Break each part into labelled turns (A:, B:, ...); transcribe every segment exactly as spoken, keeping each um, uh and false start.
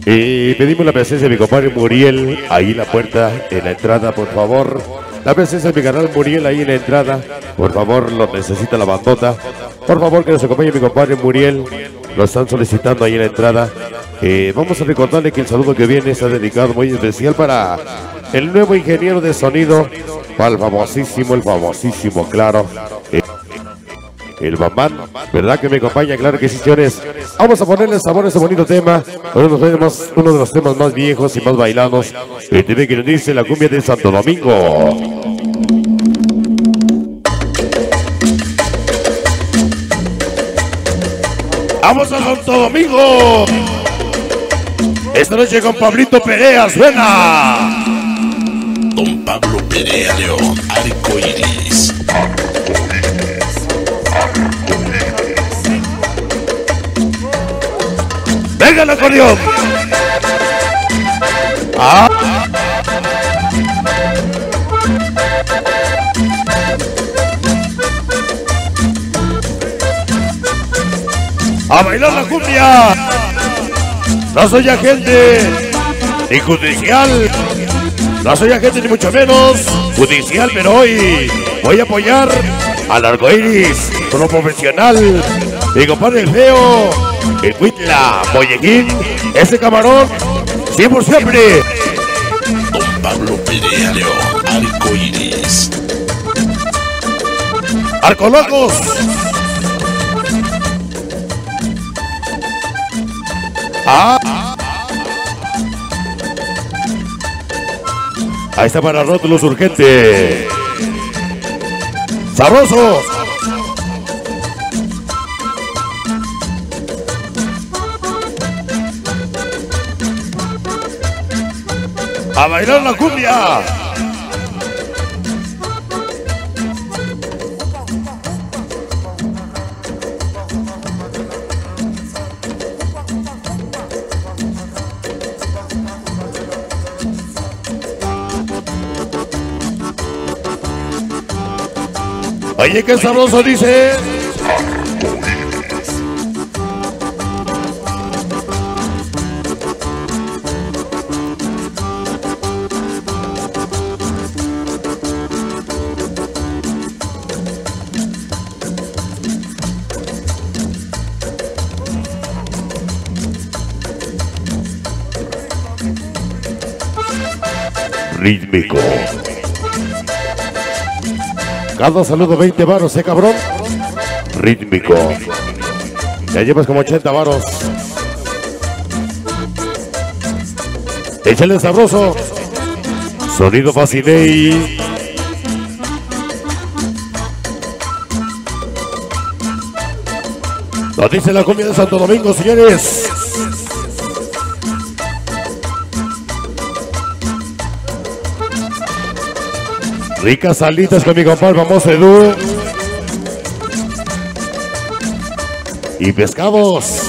A: Y pedimos la presencia de mi compadre Muriel, ahí en la puerta, en la entrada, por favor. La presencia de mi canal Muriel ahí en la entrada. Por favor, lo necesita la bandota. Por favor, que nos acompañe mi compadre Muriel. Lo están solicitando ahí en la entrada. Eh, vamos a recordarle que el saludo que viene está dedicado muy especial para el nuevo ingeniero de sonido, para el famosísimo, el famosísimo, claro. Eh, El Bambán, ¿verdad que me acompaña? Claro que sí, señores. Vamos a ponerle sabor a ese bonito tema. Uno de los temas, uno de los temas más viejos y más bailados. El tema que nos dice la cumbia de Santo Domingo. ¡Vamos a Santo Domingo! Esta noche con Pablito Perea suena.
B: Don Pablo Perea León, Arcoiris.
A: ¡Venga el acordeón! ¡Ah! ¡A bailar la cumbia! No soy agente ni judicial. No soy agente ni mucho menos judicial, pero hoy voy a apoyar al Arcoiris como profesional. Mi compadre el feo, el Huitla, Mollejín, ese camarón, siempre, siempre.
B: Don Pablo Perea León, Arcoiris.
A: Arcolocos. Ah. Ahí está para rótulos urgentes. Sabrosos. ¡A bailar la cumbia! Oye, qué sabroso dice. Rítmico. Cada saludo veinte varos, ¿eh, cabrón? Rítmico. Ya llevas como ochenta varos. Échale sabroso. Sonido Fascinei. Nos dice la cumbia de Santo Domingo, señores. Ricas salitas con mi compadre famoso Edu. Y pescados.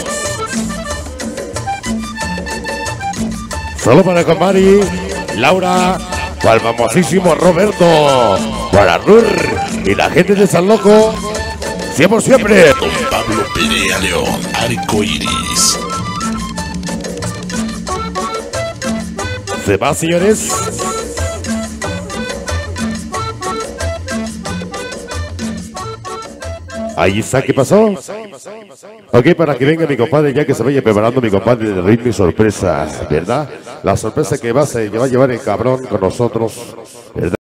A: Solo para el compadre Laura, para el famosísimo Roberto, para Rur y la gente de San Loco. Siempre, siempre.
B: Don Pablo Perea León, Arcoiris.
A: Se va, señores. Ahí está, ¿qué pasó? Ok, para que venga mi compadre, ya que se vaya preparando mi compadre de ritmo y sorpresa, ¿verdad? La sorpresa que va a, se va a llevar el cabrón con nosotros, ¿verdad?